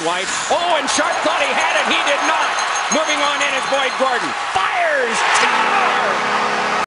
White. Oh, and Sharp thought he had it. He did not. Moving on in is Boyd Gordon. Fires!